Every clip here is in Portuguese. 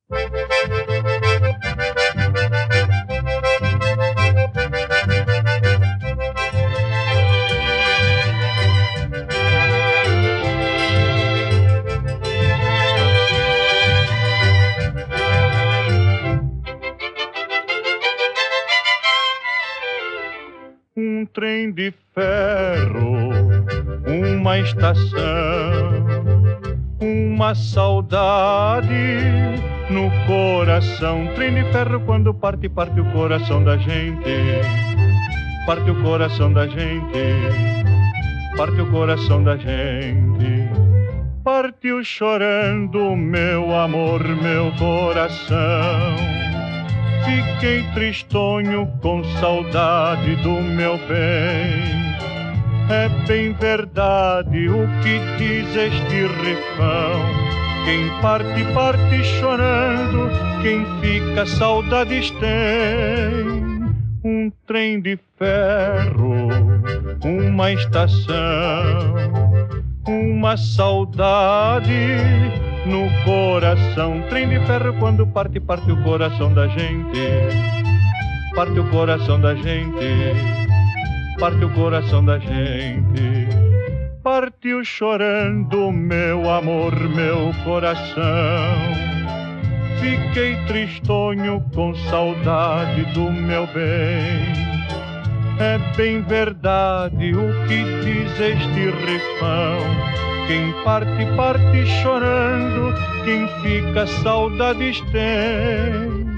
Um trem de ferro, uma estação, uma saudade no coração. Trem de ferro quando parte, parte o coração da gente. Parte o coração da gente, parte o coração da gente. Partiu chorando meu amor, meu coração. Fiquei tristonho com saudade do meu bem. É bem verdade o que diz este refrão. Quem parte, parte chorando. Quem fica, saudades tem. Um trem de ferro, uma estação, uma saudade no coração. Trem de ferro quando parte, parte o coração da gente. Parte o coração da gente, parte o coração da gente. Partiu chorando meu amor, meu coração. Fiquei tristonho com saudade do meu bem. É bem verdade o que diz este refrão. Quem parte, parte chorando. Quem fica, saudades tem.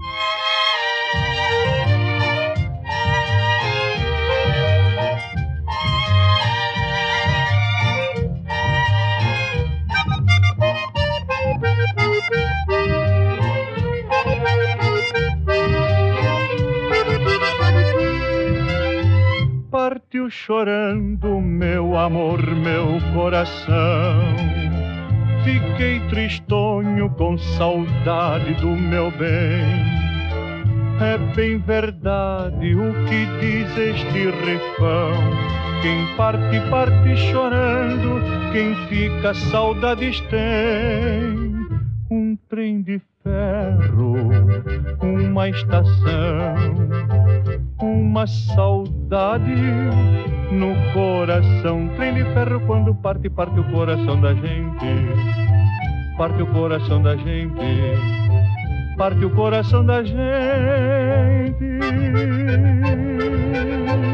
Partiu chorando meu amor, meu coração. Fiquei tristonho com saudade do meu bem. É bem verdade o que diz este refrão. Quem parte, parte chorando. Quem fica, saudades tem. Um trem de ferro, uma estação, uma saudade no coração. Trem de ferro quando parte, parte o coração da gente. Parte o coração da gente, parte o coração da gente.